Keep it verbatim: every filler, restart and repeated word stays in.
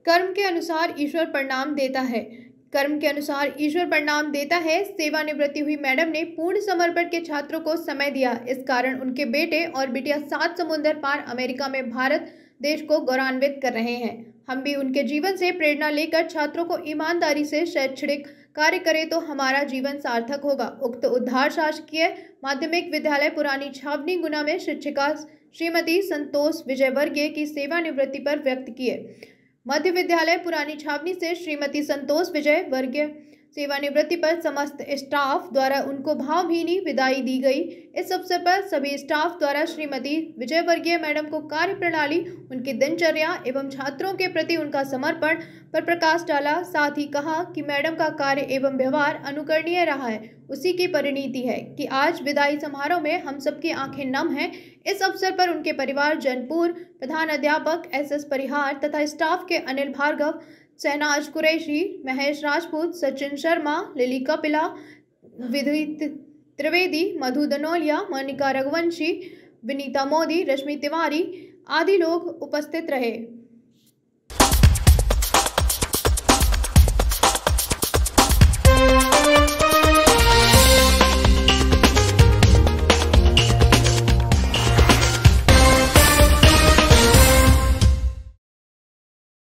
कर्म के अनुसार ईश्वर परिणाम देता है। कर्म के अनुसार ईश्वर परिणाम देता है। सेवानिवृत्ति हुई मैडम ने पूर्ण समर्पण के छात्रों को समय दिया। इस कारण उनके बेटे और बिटिया सात समुंदर पार अमेरिका में भारत देश को गौरवान्वित कर रहे हैं। हम भी उनके जीवन से प्रेरणा लेकर छात्रों को ईमानदारी से शैक्षणिक कार्य करें तो हमारा जीवन सार्थक होगा। उक्त उद्धार शासकीय माध्यमिक विद्यालय पुरानी छावनी गुना में शिक्षिका श्रीमती संतोष विजयवर्गीय की सेवानिवृत्ति पर व्यक्त किए। मध्य विद्यालय पुरानी छावनी से श्रीमती संतोष विजय वर्गीय सेवानिवृत्ति पर समस्त स्टाफ द्वारा उनको भावभीनी विदाई दी गई। इस अवसर पर सभी स्टाफ द्वारा श्रीमती विजय वर्गीय मैडम को कार्य प्रणाली, उनकी दिनचर्या एवं छात्रों के प्रति उनका समर्पण पर प्रकाश डाला। साथ ही कहा कि मैडम का कार्य एवं व्यवहार अनुकरणीय रहा है। उसी की परिणति है कि आज विदाई समारोह में हम सबकी आंखें नम हैं। इस अवसर पर उनके परिवार जनपूर, प्रधान अध्यापक एस एस परिहार तथा स्टाफ के अनिल भार्गव, शहनाज कुरैशी, महेश राजपूत, सचिन शर्मा, लिली कपिला, विधि त्रिवेदी, मधु दनोलिया, मोनिका रघुवंशी, विनीता मोदी, रश्मि तिवारी आदि लोग उपस्थित रहे।